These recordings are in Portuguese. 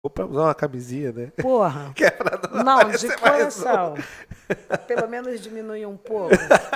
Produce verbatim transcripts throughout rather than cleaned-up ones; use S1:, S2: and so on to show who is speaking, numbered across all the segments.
S1: Ou pra usar uma camisinha, né?
S2: Porra.
S1: Que é pra não
S2: Não, de
S1: aparecer mais um.
S2: coração. Pelo menos diminuir um pouco.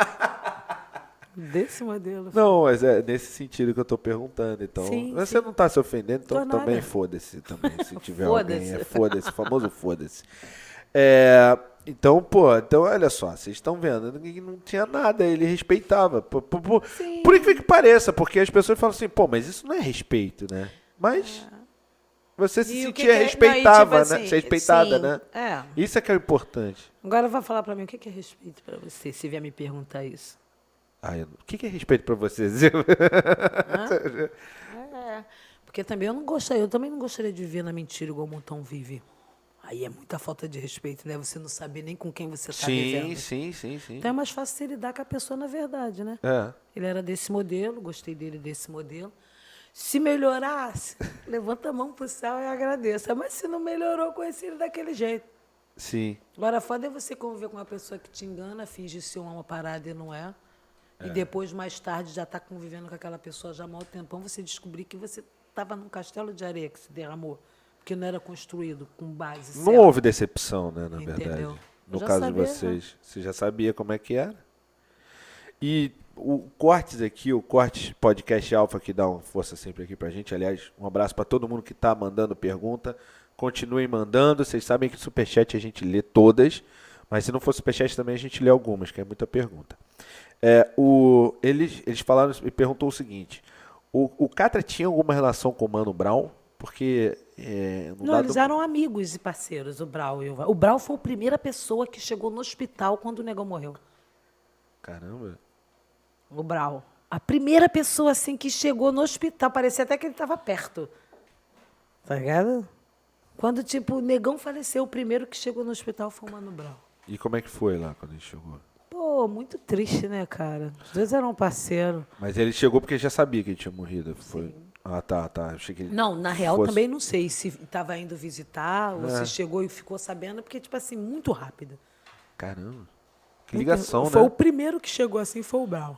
S2: Desse modelo. filho.
S1: Não, mas é nesse sentido que eu tô perguntando, então.
S2: Sim,
S1: Você
S2: sim.
S1: não tá se ofendendo, então
S2: Tô
S1: também
S2: nada.
S1: foda-se também, se tiver alguém.
S2: Foda-se.
S1: É foda-se, famoso foda-se. É, então, pô, então olha só, vocês estão vendo, ninguém- não tinha nada, ele respeitava. Por, por, por,
S2: Sim.
S1: por incrível que pareça, porque as pessoas falam assim, pô, mas isso não é respeito, né? Mas você se
S2: E o que
S1: sentia
S2: que é-
S1: respeitava,
S2: não, e tipo
S1: né?
S2: assim,
S1: Ser respeitada,
S2: sim,
S1: né?
S2: é.
S1: Isso é que é o importante.
S2: Agora vai falar pra mim o que que é respeito pra você, se vier me perguntar isso.
S1: Ah, eu- o que que é respeito pra você, Zil?
S2: Hã? É. Porque também eu não gostaria, eu também não gostaria de viver na mentira igual o Montão vive. Aí é muita falta de respeito, né? Você não saber nem com quem você tá
S1: Sim,
S2: vivendo.
S1: sim, sim, sim.
S2: Então é mais fácil você lidar com a pessoa na verdade, né?
S1: É.
S2: Ele era desse modelo, gostei dele desse modelo. Se melhorasse, levanta a mão pro céu e agradeça. Mas se não melhorou, conheci ele daquele jeito.
S1: Sim.
S2: Agora, foda é você conviver com uma pessoa que te engana, finge ser uma parada e não é. E depois, mais tarde, já tá convivendo com aquela pessoa já há mau tempão, você descobrir que você estava num castelo de areia que se derramou. Porque não era construído com base
S1: Não
S2: certa.
S1: houve decepção, né, na
S2: Entendeu?
S1: verdade.
S2: Eu
S1: No
S2: já
S1: caso de
S2: sabia,
S1: vocês. Você já sabia como é que era. E o Cortes aqui, o Cortes Podcast Alpha, que dá uma força sempre aqui pra gente. Aliás, um abraço pra todo mundo que tá mandando pergunta. Continuem mandando. Vocês sabem que Superchat a gente lê todas. Mas se não for Superchat também a gente lê algumas, que é muita pergunta. É, o, eles, eles falaram e perguntou o seguinte: o, o Catra tinha alguma relação com o Mano Brown? Porque é, no
S2: Não,
S1: dado-
S2: eles eram amigos e parceiros, o Brau e o Va- O Brau foi a primeira pessoa que chegou no hospital quando o negão morreu.
S1: Caramba.
S2: O Brau. A primeira pessoa, assim, que chegou no hospital. Parecia até que ele estava perto. Tá ligado? Quando, tipo, o negão faleceu, o primeiro que chegou no hospital foi o Mano Brau.
S1: E como é que foi lá quando ele chegou?
S2: Pô, muito triste, né, cara? Os dois eram parceiros.
S1: Mas ele chegou porque já sabia que ele tinha morrido. Foi. Ah, tá, tá. Achei que ele
S2: Não, na real
S1: fosse-
S2: também não sei se estava indo visitar ou
S1: É.
S2: se chegou e ficou sabendo, porque, tipo assim, muito rápido.
S1: Caramba. Que ligação,
S2: Foi
S1: né?
S2: o primeiro que chegou assim, foi o Brau.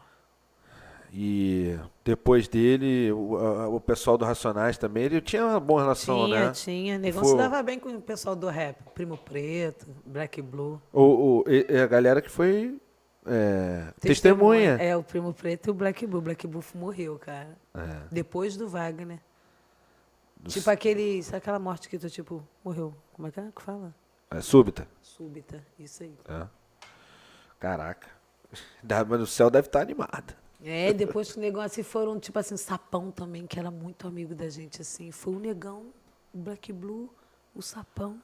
S1: E depois dele, o, a- o pessoal do Racionais também, ele tinha uma boa relação,
S2: Tinha,
S1: né?
S2: tinha. Negão
S1: Foi-
S2: se dava bem com o pessoal do rap. Primo Preto, Black Blue.
S1: O, o, e- e a galera que foi é, testemunha.
S2: É, o Primo Preto e o Black Blue. Black Blue morreu, cara.
S1: É.
S2: Depois do Wagner.
S1: Do
S2: Tipo aquele. Sabe aquela morte que tu, tipo, morreu? Como é que é que fala?
S1: É, súbita.
S2: Súbita. Isso aí.
S1: É. Caraca. Da- Mas o céu deve estar animado.
S2: É, depois que o negão assim foram, tipo assim, Sapão também, que era muito amigo da gente, assim. Foi o negão, o Black Blue, o Sapão.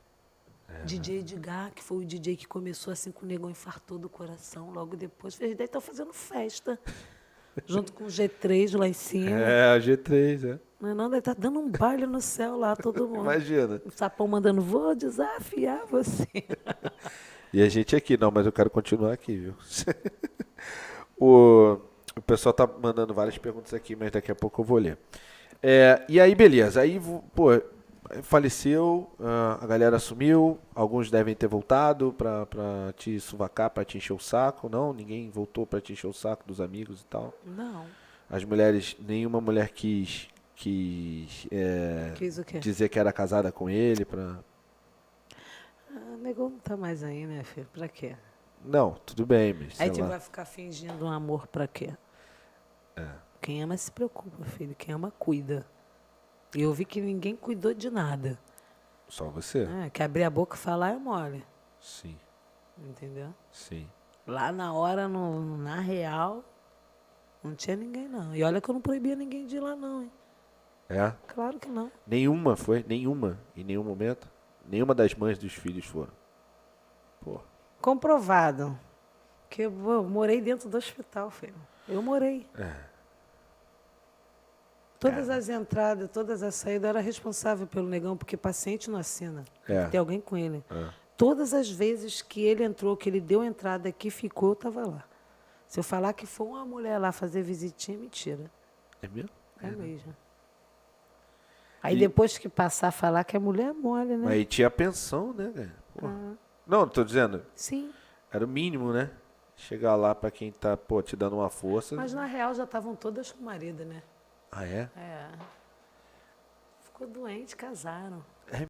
S2: D J Edgar, que foi o D J que começou assim com o negão, infartou do coração. Logo depois, eles daí estão fazendo festa. Junto com o G três lá em cima.
S1: É, a G três, é.
S2: Não, é não, deve estar dando um baile no céu lá, todo mundo.
S1: Imagina.
S2: O Sapão mandando, vou desafiar você.
S1: E a gente aqui, não, mas eu quero continuar aqui, viu? o, o pessoal tá mandando várias perguntas aqui, mas daqui a pouco eu vou ler. É, e aí, beleza. Aí, vo- pô, faleceu, ah, a galera sumiu, alguns devem ter voltado pra, pra te suvacar, pra te encher o saco. Não, ninguém voltou pra te encher o saco dos amigos e tal.
S2: Não.
S1: As mulheres, nenhuma mulher quis, quis é,
S2: Quis o quê?
S1: dizer que era casada com ele pra...
S2: Ah, o negão não tá mais aí, né, filho? Pra quê?
S1: Não, tudo bem, mas sei
S2: Aí tu
S1: lá.
S2: vai ficar fingindo um amor pra quê? Quem ama se preocupa, filho. Quem ama, cuida. E eu vi que ninguém cuidou de nada.
S1: Só você?
S2: É, que abrir a boca e falar é mole.
S1: Sim,
S2: Entendeu?
S1: sim.
S2: Lá na hora, no, na real, não tinha ninguém, não. E olha que eu não proibia ninguém de ir lá, não, hein?
S1: É?
S2: Claro que não.
S1: Nenhuma foi? Nenhuma? Em nenhum momento? Nenhuma das mães dos filhos foram? Pô.
S2: Comprovado. Que eu, eu morei dentro do hospital, filho. Eu morei. Todas as entradas, todas as saídas, eu era responsável pelo negão, porque paciente não assina. Tem
S1: É.
S2: que ter alguém com ele.
S1: É.
S2: Todas as vezes que ele entrou, que ele deu entrada aqui, ficou, eu estava lá. Se eu falar que foi uma mulher lá fazer visitinha, é mentira.
S1: É mesmo?
S2: É mesmo. Aí
S1: E-
S2: depois que passar a falar que a mulher é mole, né?
S1: Mas aí tinha pensão, né, cara? Pô.
S2: Ah,
S1: Não, tô dizendo,
S2: sim.
S1: era o mínimo, né? Chegar lá pra quem tá, pô, te dando uma força.
S2: Mas na real já estavam todas com o marido, né?
S1: Ah, é?
S2: É. ficou doente, casaram.
S1: É